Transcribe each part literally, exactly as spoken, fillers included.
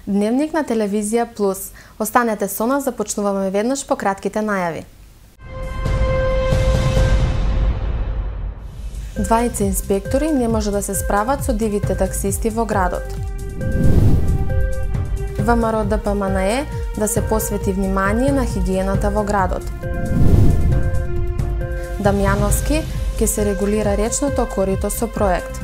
Дневник на телевизија Плюс. Останете со нас, започнуваме веднаш по кратките најави. Двајца инспектори не може да се справат со дивите таксисти во градот. ВМРО Д П М Н Е да се посвети внимание на хигиената во градот. Дамјановски ќе се регулира речното корито со проект.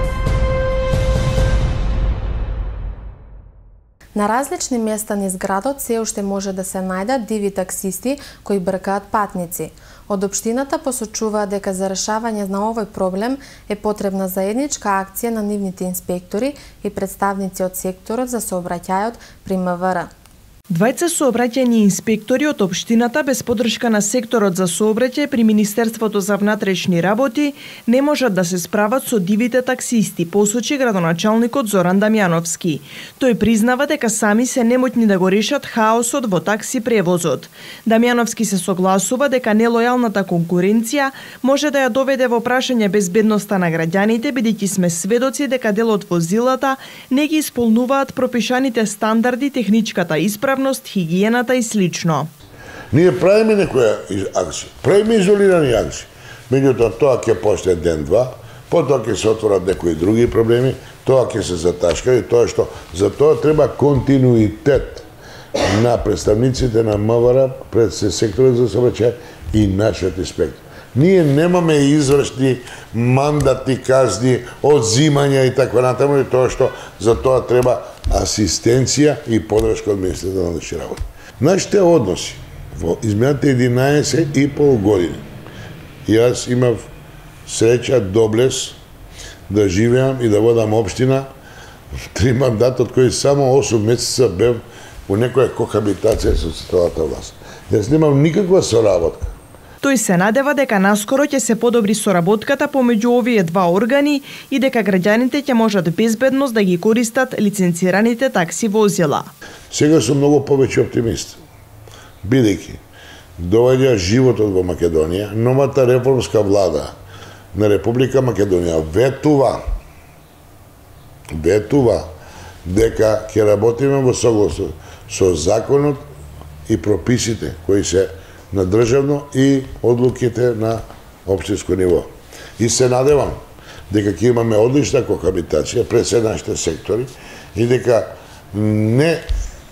На различни места низ градот се уште може да се најдат диви таксисти кои бркаат патници. Од општината посочуваат дека за решавање на овој проблем е потребна заедничка акција на нивните инспектори и представници од секторот за сообраќајот при М В Р. Двајца сообраќајни инспектори од општината без поддршка на секторот за сообраќај при Министерството за внатрешни работи не можат да се справат со дивите таксисти, посочи градоначалникот Зоран Дамјановски. Тој признава дека сами се немотни да го решат хаосот во такси превозот. Дамјановски се согласува дека нелојалната конкуренција може да ја доведе во прашање безбедноста на граѓаните, бидејќи сме сведоци дека дел од возилата не ги исполнуваат пропишаните стандарди, техничката исправност, хигиената и слично. Ние правиме некоја акција, правиме изолирани акции. Меѓутоа тоа ќе постане ден-два, потоа ќе се отворат некои други проблеми, тоа ќе се заташка и тоа што за тоа треба континуитет на представниците на М В Р пред секторот за сообраќај и нашиот инспектор. Ние немаме извршни мандати, казни, одзимања и така натаму, и тоа што за тоа треба асистенција и подршка од Министерството на внатрешни работи. Нашите односи во изминатите единаесет и пол години, јас имав среќа, доблес да живеам и да водам општина три мандат, од кои само осум месеца бев во некоја кохабитација со централната власт. Јас немам никаква соработка. Тој се надева дека наскоро ќе се подобри соработката помеѓу овие два органи и дека граѓаните ќе можат безбедност да ги користат лиценцираните такси возила. Сега сум многу повеќе оптимист, бидејќи доаѓа животот во Македонија, новата реформска влада на Република Македонија ветува, ветува дека ќе работиме во согласно со законот и прописите кои се на државно и одлуките на општинско ниво. И се надевам дека ќе имаме одлична кохабитација пред се нашите сектори и дека не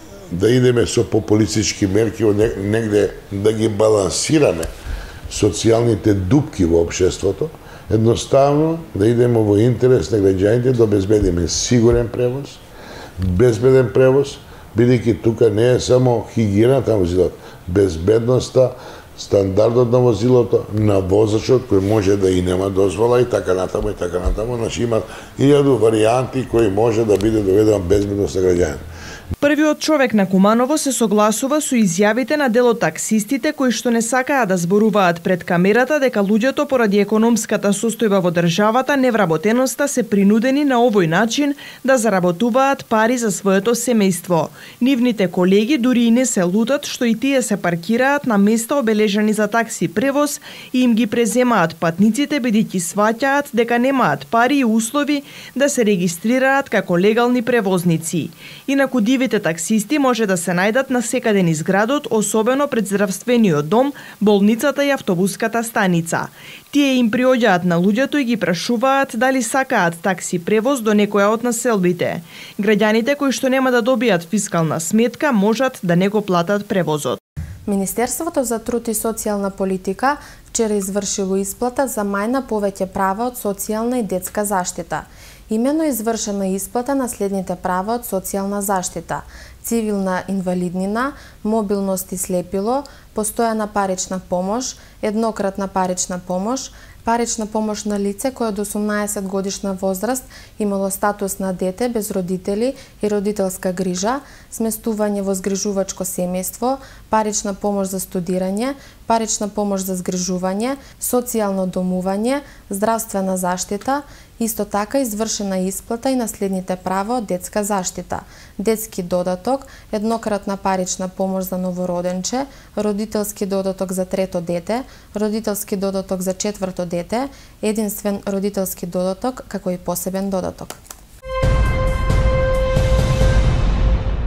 да идеме со популистички мерки негде да ги балансираме социјалните дупки во општеството, едноставно да идеме во интерес на граѓаните да обезбедиме сигурен превоз, безбеден превоз, бидејќи тука не е само хигиената на возилото, безбедноста, стандардот на возилото, на возачот кој може да и нема дозвола и така натаму и така натаму, значи има илјаду варијанти кои може да биде доведена безбедност на граѓаните. Првиот човек на Куманово се согласува со изјавите на дел од таксистите кои што не сакаат да зборуваат пред камерата дека луѓето поради економската состојба во државата, невработеноста се принудени на овој начин да заработуваат пари за своето семејство. Нивните колеги дури и не се лутат што и тие се паркираат на места обележани за такси превоз и им ги преземаат патниците бидејќи сваќаат дека немаат пари и услови да се регистрираат како легални превозници. Инаку дивите таксисти може да се најдат на секаде низ градот, особено пред здравствениот дом, болницата и автобуската станица. Тие им приоѓаат на луѓето и ги прашуваат дали сакаат такси превоз до некоја од населбите. Граѓаните кои што нема да добијат фискална сметка можат да не го платат превозот. Министерството за труд и социјална политика вчера извршило исплата за мајна повеќе права од социјална и детска заштита. Имено извршена исплата на следните права од социјална заштита: цивилна инвалиднина, мобилност и слепило, постојана парична помош, еднократна парична помош, парична помош на лице кое од осумнаесет годишна возраст имало статус на дете без родители и родителска грижа, сместување во згрижувачко семејство, парична помош за студирање, парична помош за згрижување, социјално домување, здравствена заштита. Исто така извршена исплата и на следните права од детска заштита: детски додаток, еднократна парична помош за новороденче, родителски додаток за трето дете, родителски додаток за четврто дете, единствен родителски додаток како и посебен додаток.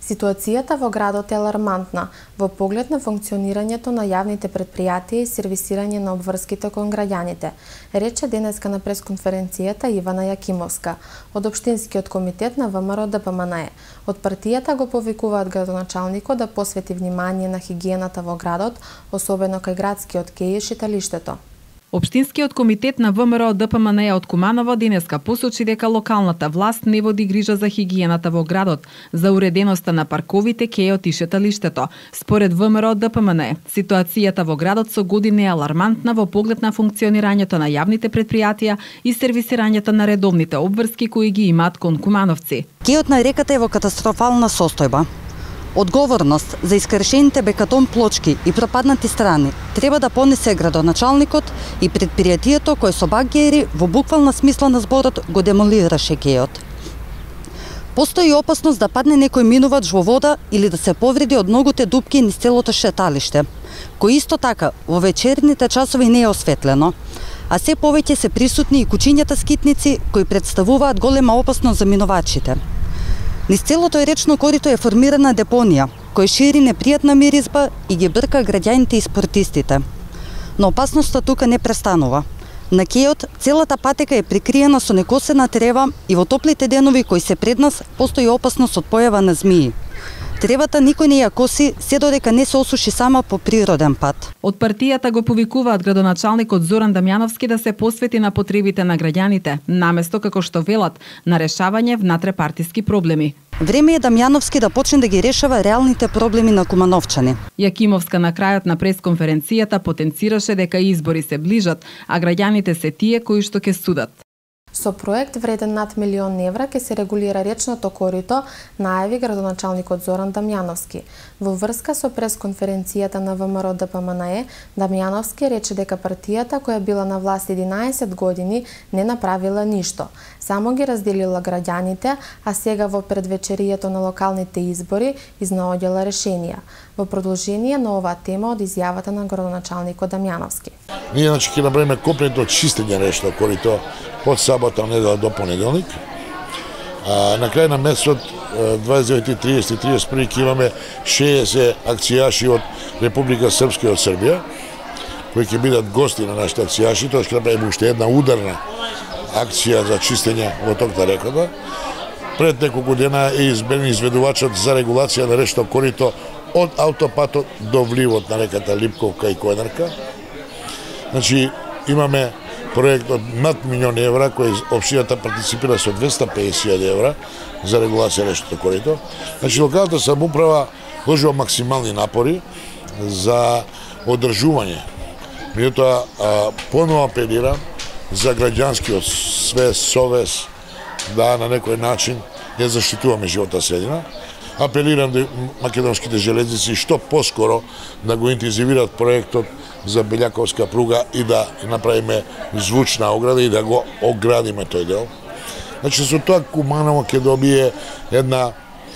Ситуацијата во градот е алармантна во поглед на функционирањето на јавните предпријатија и сервисирање на обврските кон граѓаните, рече денеска на пресконференцијата Ивана Јакимовска од Општинскиот комитет на ВМРО Д П М Н Е. Од партијата го повикуваат градоначалникот да посвети внимание на хигиената во градот, особено кај градскиот кеј и шеталиштето. Општинскиот комитет на ВМРО Д П М Н Е од Куманово денеска посочи дека локалната власт не води грижа за хигиената во градот, за уреденоста на парковите, кејот и шеталиштето. Според ВМРО Д П М Н Е, ситуацијата во градот со години е алармантна во поглед на функционирањето на јавните предпријатија и сервисирањето на редовните обврски кои ги имаат кон кумановци. Кејот на реката е во катастрофална состојба. Одговорност за искршените бекатон плочки и пропаднати страни треба да понесе градоначалникот и предпријатието кое со багери во буквална смисла на зборот го демолираше кејот. Постои опасност да падне некој минувач во вода или да се повреди од многуте дупки низ целото шеталиште, кој исто така во вечерните часови не е осветлено, а се повеќе се присутни и кучињата скитници кои представуваат голема опасност за минувачите. Низ целото речно корито е формирана депонија, која шири непријатна миризба и ги брка граѓаните и спортистите. Но опасноста тука не престанува. На кејот целата патека е прикриена со некосена трева и во топлите денови кои се пред нас постои опасност од појава на змии. Тревата никој не ја коси, се додека не се осуши сама по природен пат. Од партијата го повикуваат градоначалникот Зоран Дамјановски да се посвети на потребите на граѓаните, наместо како што велат, на решавање внатрепартиски проблеми. Време е Дамјановски да почне да ги решава реалните проблеми на кумановчани. Јакимовска на крајот на пресконференцијата потенцираше дека избори се ближат, а граѓаните се тие кои што ќе судат. Со проект вреден над милион евра ќе се регулира речното корито, најави градоначалникот Зоран Дамјановски. Во врска со пресконференцијата на ВМРО Д П М Н Е, Дамјановски рече дека партијата која била на власт единаесет години не направила ништо. Само ги разделила граѓаните, а сега во предвечерието на локалните избори изнаоѓала решенија. Во продолжение на оваа тема од изјавата на градоначалникот Дамјановски. Ние значи ќе направиме компletно чистење речно корито од сабота, недела до понеделник. А, на крај на месецот дваесет и девети, триесет и триесет и први ќе имаме шеесет акцијаши од Република Српска и од Србија, кои ќе бидат гости на нашите акцијаши. Тоа ќе направиме уште една ударна акција за чистење во ток на реката. Пред неколку дена е избран изведувачот за регулација на речно корито од автопатот до вливот на реката Липковка и Којнарка. Значи, имаме проект од над милион евра, кој општината партиципира со двесте песет илјади евра за регулација на речното корито. Значи, локалната самоуправа вложува максимални напори за одржување. Меѓутоа, поново апелирам за граѓанскиот свест, совест, да на некој начин ја заштитуваме животна средина. Апелирам до македонските железници што поскоро да го интензивираат проектот за Белјаковска пруга и да направиме звучна ограда и да го оградиме тој дел. Значи, со тоа Куманово ќе добие една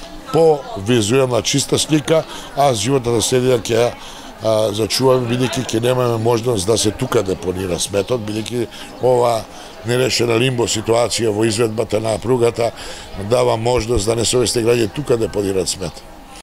по-визуелна чиста слика, а животната средина ќе зачуваме, бидејќи ќе немаме можност да се тука депонира сметот, бидејќи ова нерешена лимбо ситуација во изведбата на пругата дава можност да несовесни граѓани тука депонираат смет.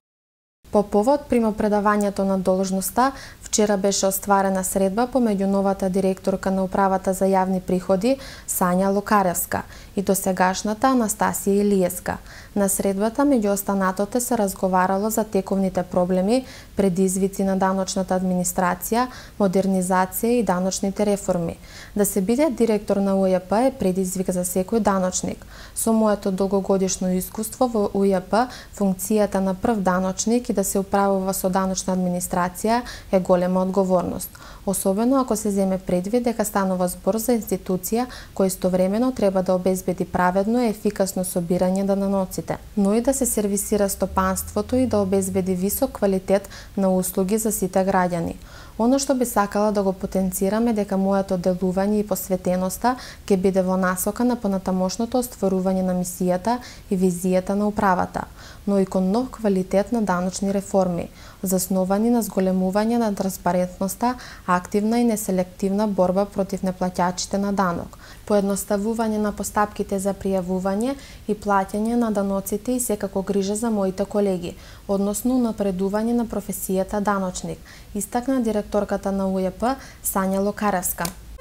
По повод примопредавањето на должноста, вчера беше остварена средба помеѓу новата директорка на Управата за јавни приходи Сања Локаревска и досегашната Анастасија Илиевска. На средбата меѓу останатите се разговарало за тековните проблеми, предизвици на даночната администрација, модернизација и даночните реформи. Да се биде директор на У Ј П е предизвик за секој даночник. Со моето долгогодишно искуство во У Ј П, функцијата на прв даночник и да се управува со даночна администрација е голема одговорност. Особено ако се земе предвид дека станува збор за институција која истовремено треба да обезбеди праведно и ефикасно собирање даноците, но и да се сервисира стопанството и да обезбеди висок квалитет на услуги за сите граѓани. Оно што би сакала да го потенцираме дека моето делување и посветеноста ќе биде во насока на понатамошното остварување на мисијата и визијата на управата, но и кон нов квалитет на даночни реформи, засновани на зголемување на транспарентноста, проактивна и неселективна борба против неплаќачите на данок, поедноставување на постапките за пријавување и плаќање на даноците и секако грижа за моите колеги, односно напредување на професијата даночник, истакна директорката на У Ј П Сања Локаревска.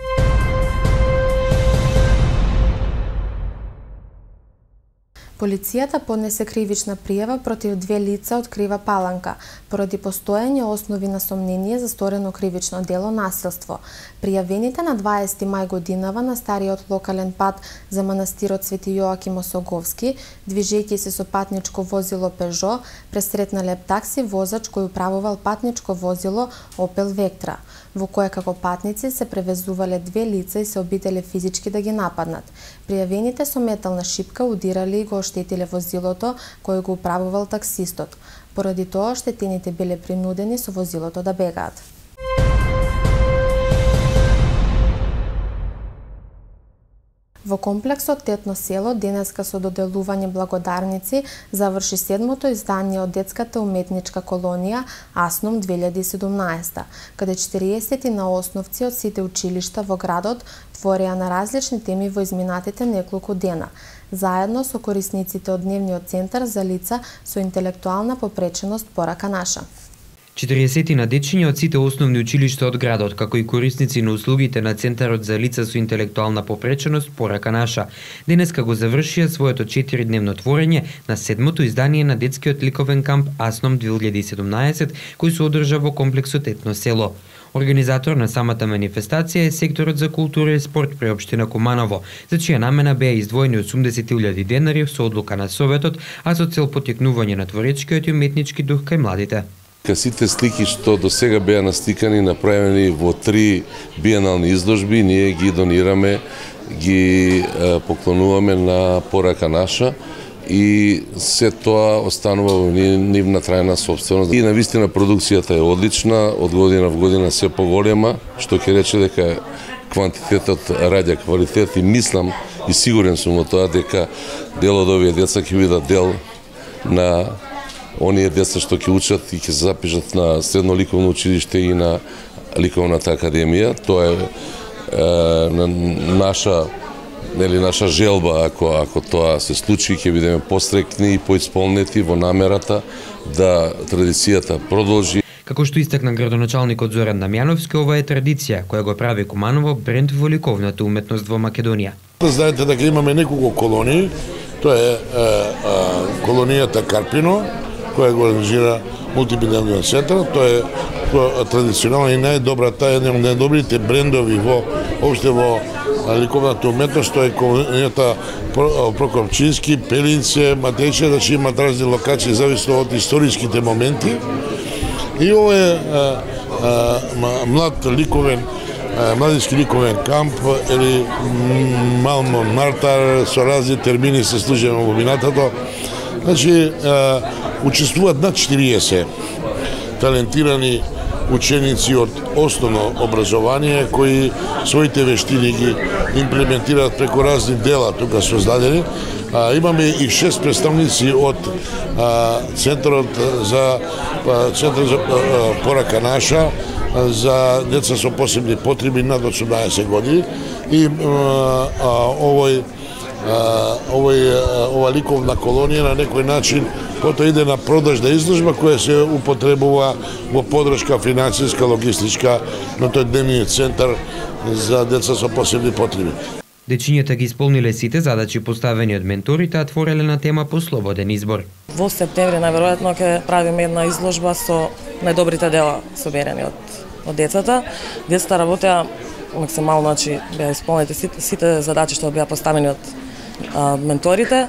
Полицијата поднесе кривична пријава против две лица од Крива Паланка, поради постоење основи на сомнение за сторено кривично дело насилство. Пријавените на дваесети мај годинава на стариот локален пат за манастирот Свети Јоаким Осоговски, движејќи се со патничко возило Пежо, пресретнале такси возач кој управувал патничко возило Опел Вектра, во кое како патници се превезувале две лица и се обиделе физички да ги нападнат. Пријавените со метална шипка удирали и го оштетиле возилото кој го управувал таксистот. Поради тоа оштетените биле принудени со возилото да бегаат. Во комплексот Тетно село денеска со доделување благодарници заврши седмото издание од детската уметничка колонија Асном две илјади и седумнаесета, каде четириесет наосновци од сите училишта во градот твореа на различни теми во изминатите неколку дена, заедно со корисниците од Дневниот центар за лица со интелектуална попреченост Порака наша. четириесет дечиња од сите основни училишта од градот, како и корисници на услугите на Центарот за лица со интелектуална попреченост Порака наша, денеска го завршија своето четиридневно творење на седмото издание на детскиот ликовен камп Асном две илјади и седумнаесет, кој се одржа во комплексот Тетно село. Организатор на самата манифестација е секторот за култура и спорт при општина Куманово, за чија намена беа издвоени осумдесет илјади денари со одлука на Советот, а со цел поттикнување на творечкиот и уметнички дух кај младите. Сите слики што до сега беа настикани, направени во три биенални изложби, ние ги донираме, ги поклонуваме на Порака наша и се тоа останува во нивна трајна собственост. И навистина продукцијата е одлична, од година в година се поголема, што ќе рече дека квантитетот раѓа квалитет и мислам и сигурен сум во тоа дека дел од овие деца ќе бидат дел на оние деца што ќе учат и ќе се запишат на Средно ликовно училиште и на Ликовната академија. Тоа е, е наша нели наша желба, ако ако тоа се случи, ќе бидеме пострекни и поисполнети во намерата да традицијата продолжи. Како што истакна градоначалникот Зоран Дамјановски, ова е традиција која го прави Куманово бренд во ликовната уметност во Македонија. Знаете дека имаме неколку колонии. Тоа е, е, е колонијата Карпино, која го организира Мултимедијалниот центар. Тоа е традиционална и најдобрата, еден од најдобрите брендови во опште во ликовната уметност, тоа е колонијата Прокопчински, Пелинце, Матејче, значи имаат разни локации зависно од историските моменти. И ова е а, а, млад ликовен, а, младински ликовен камп или малмо мартар со разни термини се служено во минатото. Значи, а, учествуваат над четириесет талентирани ученици од основно образование кои своите вештини ги имплементираат преку разни дела тука создадени. А, имаме и шест представници од а, Центарот за а, Центар за а, Порака наша а, за деца со посебни потреби над осумнаесет години и а, а, овој а, овој а, ова ликовна колонија на некој начин потоа иде на продажна изложба која се употребува во поддршка финансиска, логистичка на тој Дневниот центар за деца со посебни потреби. Дечињата ги исполниле сите задачи поставени од менторите, а твореле на тема по слободен избор. Во септември најверојатно ќе правиме една изложба со најдобрите дела соберени од од децата. Децата работеа максимално, значи беа исполнети сите, сите задачи што беа поставени од а, менторите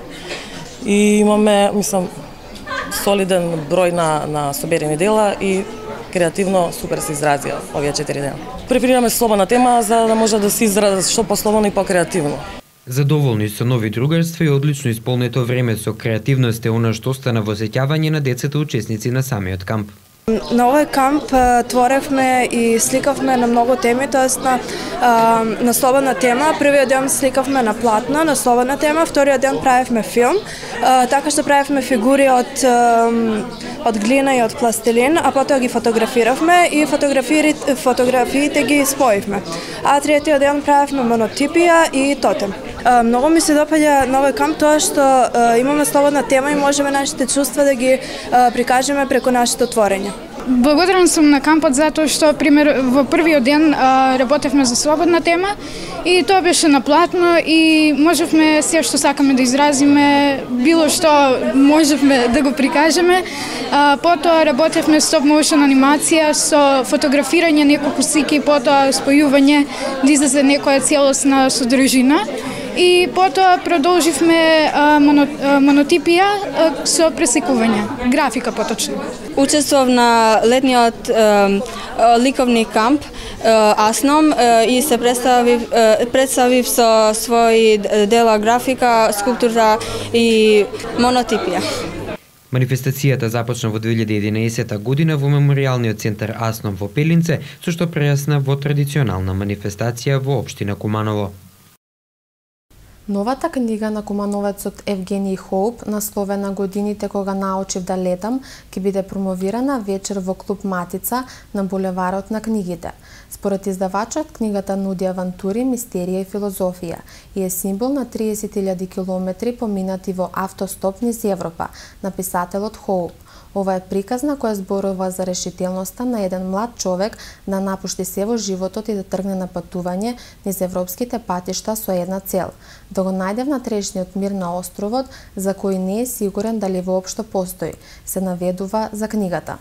и имаме, мислам, солиден број на на соберени дела и креативно супер се изразија овие четири дена. Преферираме слободна тема за да може да се изрази што послободно и покреативно. Задоволни со нови другарства и одлично исполнето време со креативност е она што остана во сеќавање на децата учесници на самиот камп. На овој камп творевме и сликавме на многу теми, тоест на, на слободна тема. Првиот ден сликавме на платно, на слободна тема, вториот ден правевме филм, така што правевме фигури од од глина и од пластилин, а потоа ги фотографиравме и фотографиите, фотографиите ги споивме. А третиот ден правевме монотипија и тотем. Многу ми се допаѓа на овој камп тоа што имаме слободна тема и можеме нашите чувства да ги прикажеме преку нашето творење. Благодарен сум на кампот затоа што пример во првиот ден а, работевме за слободна тема и тоа беше наплатно и можевме се што сакаме да изразиме, било што можевме да го прикажеме. А, потоа работевме стоп моушен анимација со фотографирање неколку слики, потоа спојување да излезе некоја целосна содржина. И потоа продолживме а, моно, а, монотипија а, со пресликување, графика поточно. Учествував на летниот а, ликовни камп а, Асном а, и се представив, а, представив со своји дела графика, скулптура и монотипија. Манифестацијата започна во две илјади и единаесета година во Меморијалниот центар Асном во Пелинце, со што прерасна во традиционална манифестација во општина Куманово. Новата книга на кумановецот Евгений Хоуп, насловена "Годините кога научив да летам", ќе биде промовирана вечер во клуб Матица на булеварот на книгите. Според издавачот, книгата нуди авантури, мистерија и филозофија и е символ на триесет илјади километри поминати во автостоп низ Европа, на писателот Хоуп. Ова е приказ на која зборува за решителноста на еден млад човек да напушти се во животот и да тргне на патување низ европските патишта со една цел – да го најде внатрешниот мир на островот, за кој не е сигурен дали воопшто постои, се наведува за книгата.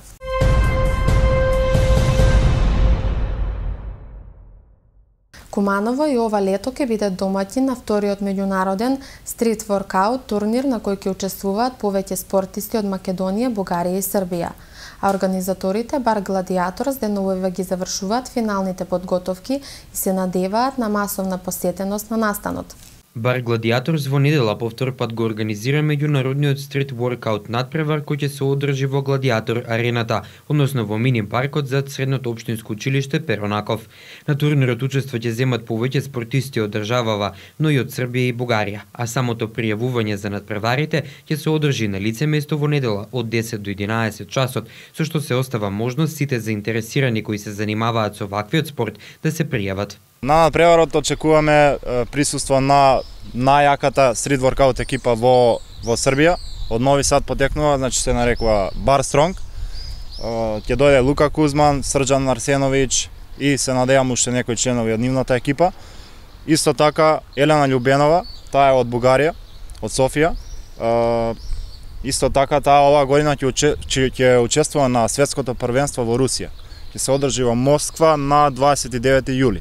Куманово и ова лето ќе биде домаќин на вториот меѓународен стрит воркаут турнир на кој ќе учествуваат повеќе спортисти од Македонија, Бугарија и Србија. А организаторите Бар Гладиатор денувива ги завршуваат финалните подготовки и се надеваат на масовна посетеност на настанот. Бар Гладиаторс во недела по втор пат го организира меѓународниот стрит воркаут надпревар кој ќе се одржи во Гладиатор арената, односно во мини паркот зад средното општинско училиште Перонаков. На турнирот учество ќе земат повеќе спортисти од државава, но и од Србија и Бугарија, а самото пријавување за надпреварите ќе се одржи на лице место во недела од десет до единаесет часот, со што се остава можност сите заинтересирани кои се занимаваат со ваквиот спорт да се пријават. На надпреварот очекуваме присуство на најаката стрит воркаут екипа во во Србија. Од Нови Сад потекнува, значи се нарекува Бар Стронг. Ќе дојде Лука Кузман, Срđan Арсеновиќ и се надевам уште некои членови од нивната екипа. Исто така Елена Љубенова, таа е од Бугарија, од Софија. Исто така таа оваа година ќе ќе учествува на светското првенство во Русија. Ќе се одржи во Москва на дваесет и девети јули.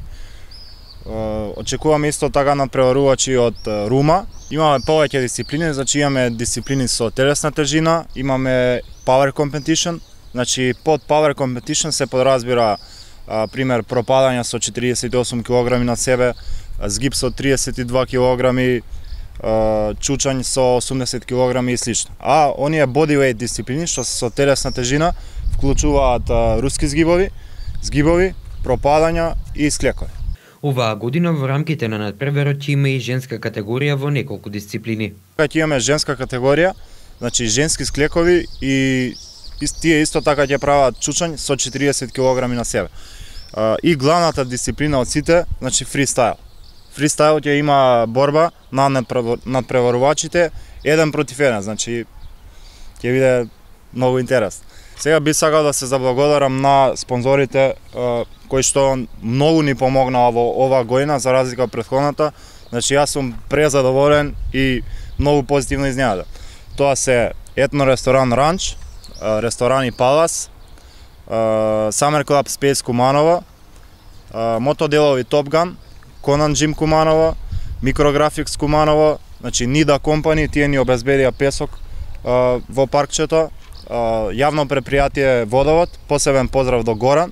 Очекуваме исто така надпреварувачи од Рума. Имаме повеќе дисциплини, значи имаме дисциплини со телесна тежина, имаме power competition, значи под power competition се подразбира а, пример пропадање со четириесет и осум килограми на себе, згиб со триесет и два килограми, а, чучање со осумдесет килограми и слично. А оние bodyweight дисциплини што се со телесна тежина вклучуваат а, руски згибови, згибови, пропадања и склекови. Оваа година во рамките на надпреварот ќе има и женска категорија во неколку дисциплини. Ќе имаме женска категорија, значи женски склекови и тие исто така ќе прават чучање со четириесет килограми на себе. И главната дисциплина од сите, значи фристайл. Фристайл ќе има борба на надпреварувачите еден против еден, значи ќе биде многу интересно. Сега би сакал да се заблагодарам на спонзорите кои што многу ни помогнаа во оваа година за разлика од претходната. Значи јас сум презадоволен и многу позитивно изненаден. Тоа се Етно ресторан Ранч, ресторани Палас, Summer Club Space Куманово, Мотоделови Top Gun, Conan Gym Куманово, Micrographics Куманово, значи Нида Компани, тие ни обезбедија песок во паркчето, јавно предпријатие Водовод, посебен поздрав до Горан,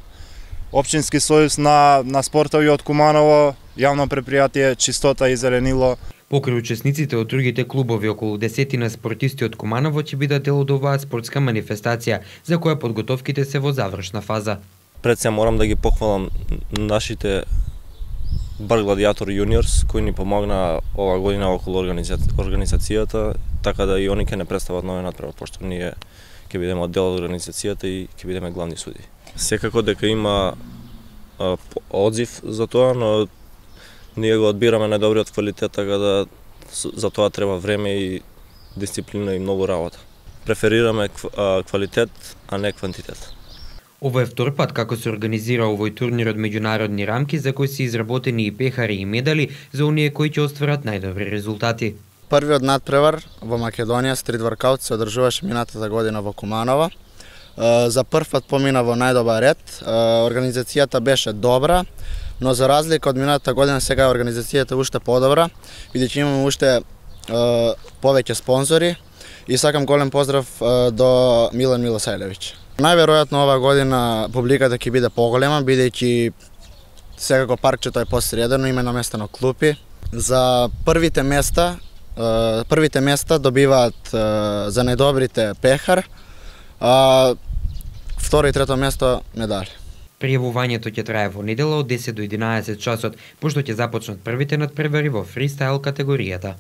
Општински сојуз на, на спортови од Куманово, јавно предпријатие Чистота и зеленило. Покрај учесниците од другите клубови, околу десетина спортисти од Куманово ќе бидат дел од оваа спортска манифестација, за која подготовките се во завршна фаза. Пред се морам да ги похвалам нашите Бар Гладиатор Јуниорс, кои ни помогна ова година околу организацијата, така да и они ќе не представат нови надпревар, пошто ние ќе бидеме дел од организацијата и ќе бидеме главни суди. Секако дека има а, одзив за тоа, но ние го одбираме најдобриот квалитет, така да за тоа треба време и дисциплина и многу работа. Преферираме квалитет, а не квантитет. Ово е втор пат како се организира овој турнир од меѓународни рамки за кои се изработени и пехари и медали за оние кои ќе остварат најдобри резултати. Првиот надпревар во Македонија стрит воркаут се одржуваше минатата година во Куманово. За прв пат помина во најдобар ред. Организацијата беше добра, но за разлика од минатата година сега организацијата уште подобра, бидејќи имаме уште повеќе спонзори и сакам голем поздрав до Милан Милосајлевиќ. Најверојатно ова година публиката ќе биде поголема, бидејќи секако паркчето е посредено, има наместено клупи. За првите места, првите места добиваат за најдобрите пехар, а второ и трето место медали. Пријавувањето ќе трае во недела од десет до единаесет часот, пошто ќе започнат првите надпревари во фристайл категоријата.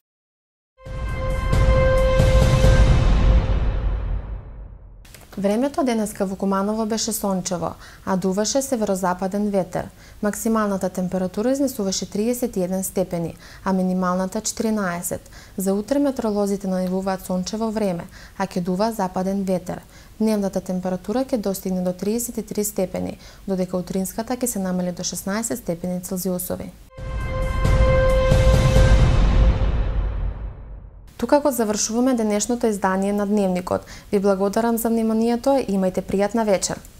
Времето денеска во Куманово беше сончево, а дуваше северозападен ветер. Максималната температура изнесуваше триесет и еден степени, а минималната четиринаесет. За утре метеоролозите најавуваат сончево време, а ќе дува западен ветер. Дневната температура ќе достигне до триесет и три степени, додека утринската ќе се намали до шеснаесет степени Целзиусови. Тука го завршуваме денешното издание на Дневникот. Ви благодарам за вниманието и имајте пријатна вечер.